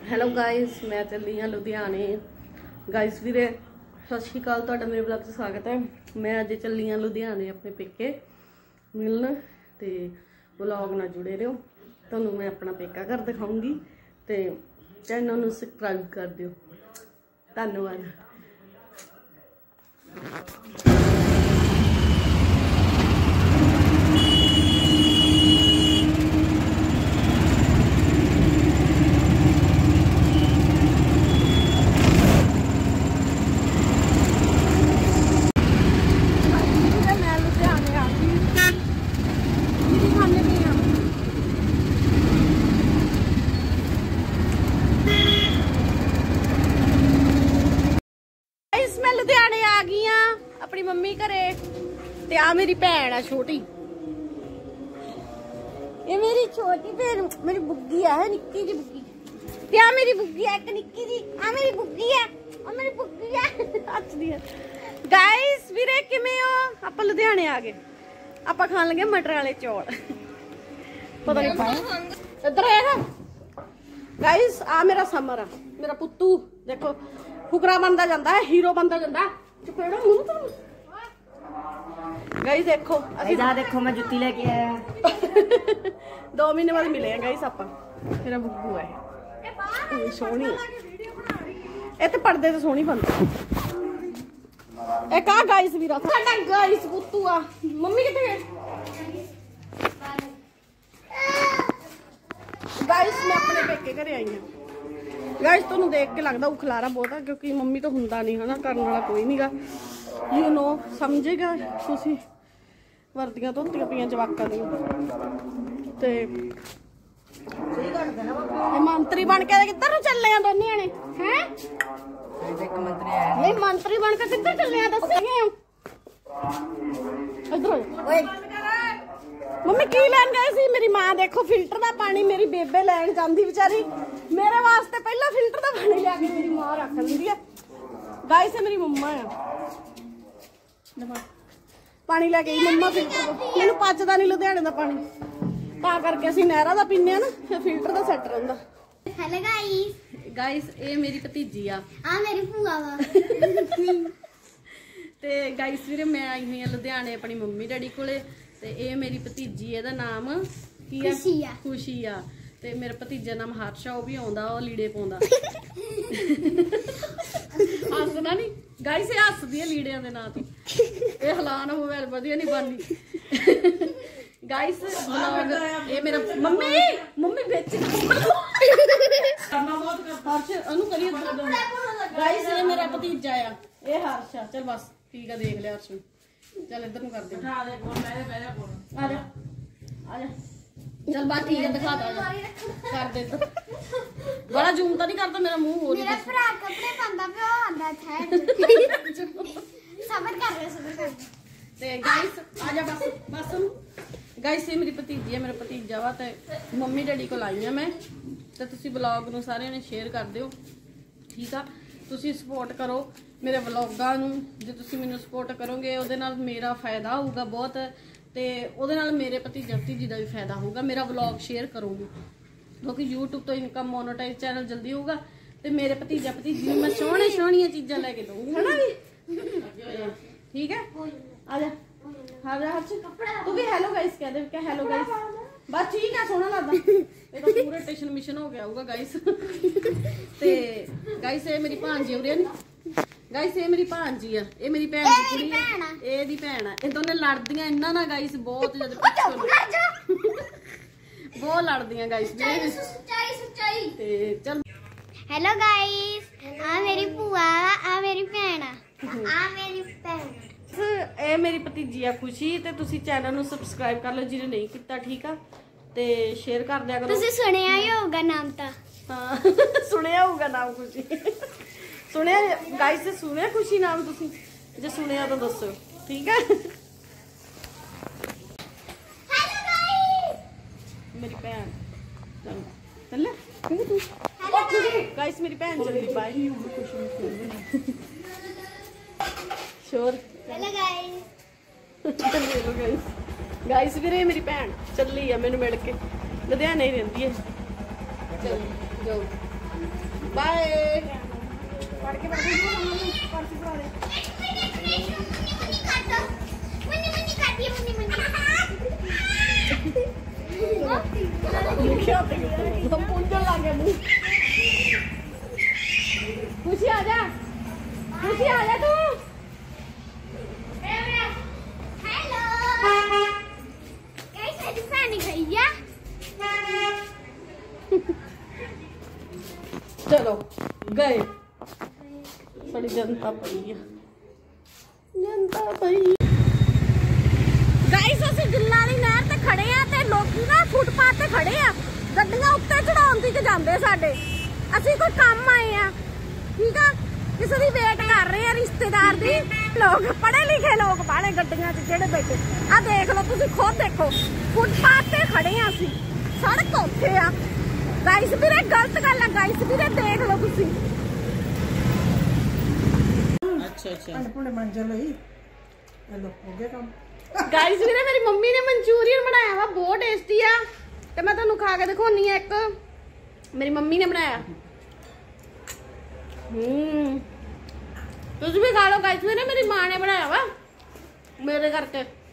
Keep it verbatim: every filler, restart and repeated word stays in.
Hello guys, मैं चली हाँ लुधियाने। गाइस वीरे सत श्री अकाल, तुहाडा मेरे ब्लॉग से स्वागत है। मैं अज चली हाँ लुधियाने अपने पेके मिलन, तो ब्लॉग ना जुड़े रहो, तुहानू मैं अपना पेका घर दिखाऊंगी। तो चैनल नू सबसक्राइब कर दियो, धन्यवाद। लुधियाने आ गई अपनी मम्मी घरे, ते आ मेरी भैन है छोटी, ये मेरी छोटी भैन, मेरी बुग्गी है, निक्की जी बुग्गी। ते आ मेरी बुग्गी है, एक निक्की जी, आ मेरी बुग्गी है, और मेरी बुग्गी है हस दी है। गाइस वीरे किवें हो? आप लुधियाने आ गए, आप खान लगे मटर वाले चौल। पता नहीं पाया इधर है। गाइस आ मेरा समर है, मेरा पुत्तू देखो फुकरा बनता जाता है, हीरो बनता जाता है। गाइस देखो जा देखो मैं जुत्ती लेके आया। दो महीने बाद मिले हैं गाइस आप। मेरा बुग्गू है, सोहनी ये तो पढ़दे तो सोहनी बनती। एक आ गाइस वीरा साडा गाइस पुत्तू आ। मम्मी किथे गए? गाइस मैं अपने पेके घरे आई हूं। गाइस तुहानू देख के लगता उखलारा बहुत है, क्योंकि मम्मी तो हुंदा नहीं है ना, करने वाला कोई नहीं गा। यू नो समझेगा तुसी, वर्दियां धोतियां पियां जवाकां दी ते मंत्री बन के किधर नु चले आ दोने जने हैं? एक मंत्री आया नहीं, मंत्री बन के किधर चले आ दसगे इधर। ओए मम्मी की लैन गए सी? मेरी मां देखो फिल्टर दा पानी मेरी बेबे लैन जांदी बेचारी, मेरे वास्ते पहला फिल्टर दा पानी लिया के मेरी मां रख लंदी है। गाइस ये मेरी मम्मा है, पानी लेके गई मम्मा फिल्टर दा। मैनू पचदा नहीं लुधियाने दा पानी, तां करके असीं नहरा दा पीने आ ना, फिर फिल्टर दा सैट रहिंदा। हेलो गाइस गाइस ये मेरी भतीजी आ, आ मेरी भूआ वा। ते गाइस वीरे मैं आई हुई लुधियाने अपनी मम्मी डैडी कोले, ते ये मेरी भतीजी, एदा नाम की है? खुशी आ। खुशी आ। ते मेरा भतीजा नाम हर्षा, वो भी आउंदा, वो लीड़े पाउंदा। हसना नहीं गाइस, ये हसदी है लीड़ियां दे नां तो। ये हलान होवे वधिया नहीं बननी। गाइस व्लॉग ये मेरा मम्मी मम्मी बेच करना बहुत कर हर्ष अनु करिए। गाइस ये मेरा भतीजा आ, ये हर्षा। चल बस ठीक है, देख लिया हर्ष, चल इधर नु कर दे। आ जा आ जा, चल बात ठीक है, दिखा दे कर दे तो। बड़ा जूम तो नहीं करता, मेरा मुंह हो रही है। मेरा भरा कपड़े पांदा पे आंदा था। सबर कर ले सबर कर ते गाइस आ जा बस बस। गाइस ये मेरी भतीजी है, मेरा भतीजा वा, ते मम्मी डैडी को लाई मैं, ते तुसी ब्लॉग नू सारे ने शेयर कर दियो, ठीक आ। तुसी सपोर्ट करो मेरे व्लॉगां नू, जे तुसी मैनू सपोर्ट करोगे ਉਹਦੇ ਨਾਲ मेरा फायदा होगा बहुत, ते ਉਹਦੇ ਨਾਲ मेरे भतीजा भतीजी का भी फायदा होगा। मेरा व्लॉग शेयर करोगे क्योंकि यूट्यूब तो इनकम मोनेटाइज चैनल जल्दी होगा, ते मेरे भतीजा भतीजी मैं सोहने सोहनियां चीज़ां लेके दूंगी, है ना भी? ठीक है आ जा आ जा हर्ष, तू भी हेलो गाइस कह दे, क्या हेलो गाइस बस ठीक है, सोहना लगदा। ये तो पूरा टेंशन मिशन हो गया होगा गाइस। ते गाइस ये मेरी भांजी उरे नहीं, गाइस ये मेरी भांजी है, ये मेरी भैन दी कुड़ी है, ये दी भैन है। ये दोने लड़दियां इन्ना ना गाइस, बहुत ज्यादा बहुत लड़दियां गाइस। सच्चाई सच्चाई ते चल हेलो गाइस, आ मेरी भूआ, आ मेरी भैन, आ मेरी भैन। ਇਹ ਮੇਰੀ ਭਤੀਜੀ ਆ ਖੁਸ਼ੀ, ਤੇ ਤੁਸੀਂ ਚੈਨਲ ਨੂੰ ਸਬਸਕ੍ਰਾਈਬ ਕਰ ਲਓ ਜਿਹਨੇ ਨਹੀਂ ਕੀਤਾ, ਠੀਕ ਆ, ਤੇ ਸ਼ੇਅਰ ਕਰ ਦਿਆ ਕਰੋ। ਤੁਸੀਂ ਸੁਣਿਆ ਹੀ ਹੋਊਗਾ ਨਾਮ ਤਾਂ। ਹਾਂ ਸੁਣਿਆ ਹੋਊਗਾ ਨਾਮ ਖੁਸ਼ੀ, ਸੁਣਿਆ ਗਾਇਸ, ਸੁਣਿਆ ਖੁਸ਼ੀ ਨਾਮ ਤੁਸੀਂ? ਜੇ ਸੁਣਿਆ ਤਾਂ ਦੱਸੋ, ਠੀਕ ਹੈ। ਹੈਲੋ ਗਾਇਸ ਮੇਰੀ ਭੈਣ ਚੱਲ ਚੱਲ ਤੂੰ गाइस मेरी भैन चली bye sure. Hello guys guys वीरे मेरी भैन चली है, मैनू मिल के लुधियाने ही रहिंदी है। चल जाओ बाय। पढ़ के बैठे हो मम्मी पर्ची पढ़ा दे। मुन्नी मुन्नी काटी है मुन्नी मुन्नी। तुम पुंजन लागे मुंह। खुशी आ जा, खुशी आ जा तू। हेलो कैसे दिखाने भैया। चलो गए। बड़ी जनता पई है, जनता पई। गाइस ਅਸੀਂ ਗਿੱਲਾਂ ਦੀ ਨਹਿਰ ਤੇ ਖੜੇ ਆ ਤੇ ਲੋਕੀ ਨਾ ਫੁੱਟਪਾਥ ਤੇ ਖੜੇ ਆ, ਗੱਡੀਆਂ ਉੱਤੇ ਚੜਾਉਣ ਦੀ ਜਾਂਦੇ ਸਾਡੇ। ਅਸੀਂ ਕੋਈ ਕੰਮ ਆਏ ਆ, ਠੀਕ ਆ, ਕਿਸੇ ਦੀ ਵੇਟ ਕਰ ਰਹੇ ਆ ਰਿਸ਼ਤੇਦਾਰ ਦੀ। ਲੋਕ ਪੜ੍ਹੇ ਲਿਖੇ ਲੋਕ ਬਾਹਲੇ ਗੱਡੀਆਂ 'ਚ ਜਿਹੜੇ ਬੈਠੇ ਆ, ਦੇਖ ਲਓ ਤੁਸੀਂ ਖੁਦ ਦੇਖੋ, ਫੁੱਟਪਾਥ ਤੇ ਖੜੇ ਆ ਅਸੀਂ, ਸੜਕ ਉੱਥੇ ਆ। गाइस ਵੀਰੇ गलत गल है, गाइस ਵੀਰੇ देख लो ਤੁਸੀਂ। अच्छा अच्छा अनपुणे मंजल ही हेलो हो गया काम। गाइस ਵੀਰੇ ਮੇਰੀ ਮੰਮੀ ਨੇ ਮਨਚੂਰੀਅਨ ਬਣਾਇਆ ਵਾ, ਬਹੁਤ ਟੇਸਟੀ ਆ ਤੇ ਮੈਂ ਤੁਹਾਨੂੰ ਖਾ ਕੇ ਦਿਖਾਉਣੀ ਆ। ਇੱਕ ਮੇਰੀ ਮੰਮੀ ਨੇ ਬਣਾਇਆ, ਹੂੰ ਤੁਸੀਂ ਵੀ ਖਾ ਲਓ। गाइस ਵੀਰੇ ਮੇਰੀ ਮਾਂ ਨੇ ਬਣਾਇਆ ਵਾ ਮੇਰੇ ਕਰਕੇ।